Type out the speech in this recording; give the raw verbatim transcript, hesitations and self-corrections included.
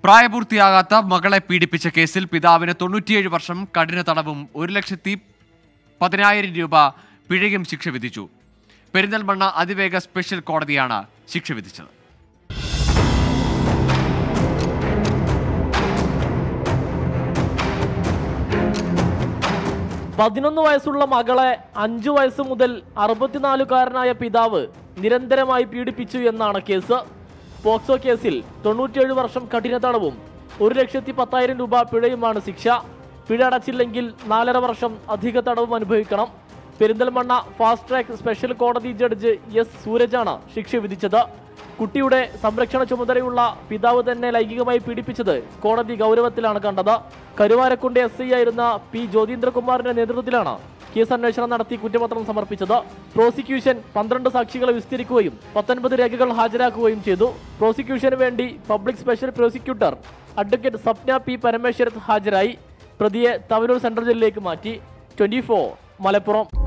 പ്രായപൂർത്തിയാകാത്ത മകളെ പീഡിപ്പിച്ച കേസിൽ പിതാവിന് തൊണ്ണൂറ്റിയേഴ് വർഷം കഠിന തടവും ഒരു ലക്ഷത്തി പതിനായിരം രൂപ പിഴയും ശിക്ഷ വിധിച്ചു. പെരിന്തൽമണ്ണ അതിവേഗ സ്പെഷ്യൽ കോടതിയാണ് ശിക്ഷ വിധിച്ചത്. പതിനൊന്ന് വയസ്സുള്ള മകളെ അഞ്ചു വയസ്സ് മുതൽ അറുപത്തിനാലുകാരനായ പിതാവ് നിരന്തരമായി പീഡിപ്പിച്ചു എന്നാണ് കേസ്. പോക്സോ കേസിൽ തൊണ്ണൂറ്റിയേഴ് വർഷം കഠിന തടവും ഒരു ലക്ഷത്തി പത്തായിരം രൂപ പിഴയുമാണ് ശിക്ഷ. പിഴ അടച്ചില്ലെങ്കിൽ നാലര വർഷം അധിക തടവും അനുഭവിക്കണം. പെരിന്തൽമണ്ണ ഫാസ്റ്റ് ട്രാക്ക് സ്പെഷ്യൽ കോടതി ജഡ്ജ് എസ് സൂരജാണ് ശിക്ഷ വിധിച്ചത്. കുട്ടിയുടെ സംരക്ഷണ ചുമതലയുള്ള പിതാവ് തന്നെ ലൈംഗികമായി പീഡിപ്പിച്ചത് കോടതി ഗൗരവത്തിലാണ് കണ്ടത്. കരുവാരക്കുണ്ട് എസ് ഐ ആയിരുന്ന പി ജ്യോതീന്ദ്രകുമാറിന്റെ നേതൃത്വത്തിലാണ് കേസ് അന്വേഷണം നടത്തി കുറ്റപത്രം സമർപ്പിച്ചത്. പ്രോസിക്യൂഷൻ പന്ത്രണ്ട് സാക്ഷികളെ വിസ്തരിക്കുകയും പത്തൊൻപത് രേഖകൾ ഹാജരാക്കുകയും ചെയ്തു. പ്രോസിക്യൂഷന് വേണ്ടി public special prosecutor advocate Sapna P Parameswarath ഹാജരായി. പ്രതിയെ തവനൂർ സെൻട്രൽ ജയിലിലേക്ക് മാറ്റി. Twenty four Malappuram.